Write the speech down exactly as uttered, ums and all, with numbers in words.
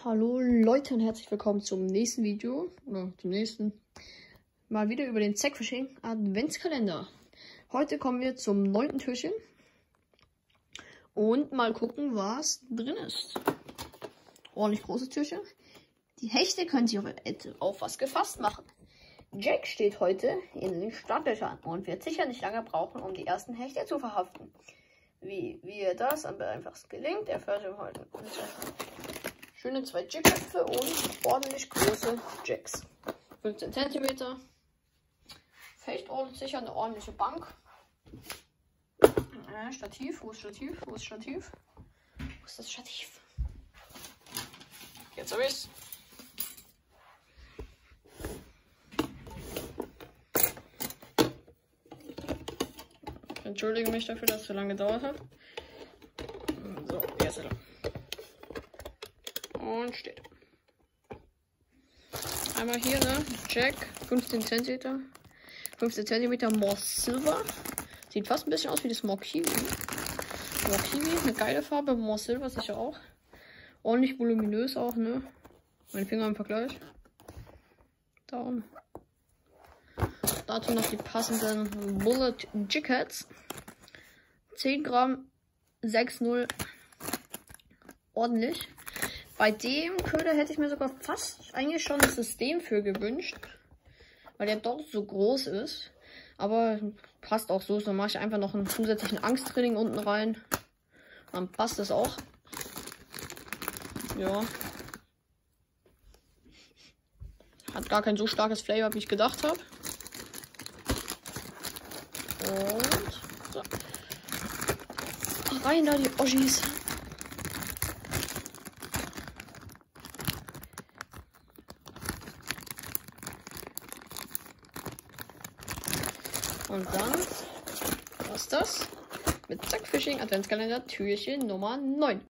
Hallo Leute und herzlich willkommen zum nächsten Video, oder zum nächsten, mal wieder über den Zackfishing Adventskalender. Heute kommen wir zum neunten Türchen und mal gucken, was drin ist. Ordentlich großes Türchen. Die Hechte können sich auf, auf was gefasst machen. Jack steht heute in den Startlöchern und wird sicher nicht lange brauchen, um die ersten Hechte zu verhaften. Wie, wie er das am einfachsten gelingt, erfährt er heute. Schöne zwei Jigköpfe und ordentlich große Jigs. fünfzehn Zentimeter. Fecht ordentlich sicher, eine ordentliche Bank. Äh, Stativ, wo ist Stativ? Wo ist Stativ? Wo ist das Stativ? Jetzt habe ich's. Ich entschuldige mich dafür, dass es so lange gedauert hat. So, jetzt ist er. Und steht. Einmal hier, ne? Jack, fünfzehn Zentimeter. fünfzehn Zentimeter Moss Silver. Sieht fast ein bisschen aus wie das Mock Kiwi. Mock Kiwi, eine geile Farbe. Moss Silver sicher auch. Ordentlich voluminös auch, ne? Mein Finger im Vergleich. Daumen. Dazu noch die passenden Bullet Jiggheads. zehn Gramm, sechs null. Ordentlich. Bei dem Köder hätte ich mir sogar fast eigentlich schon das System für gewünscht, weil der doch so groß ist. Aber passt auch so. Dann mache ich einfach noch einen zusätzlichen Angsttraining unten rein. Dann passt das auch. Ja. Hat gar kein so starkes Flavor, wie ich gedacht habe. Und so. Rein da die Oschis. Und dann war's das mit Zackfishing Adventskalender Türchen Nummer neun.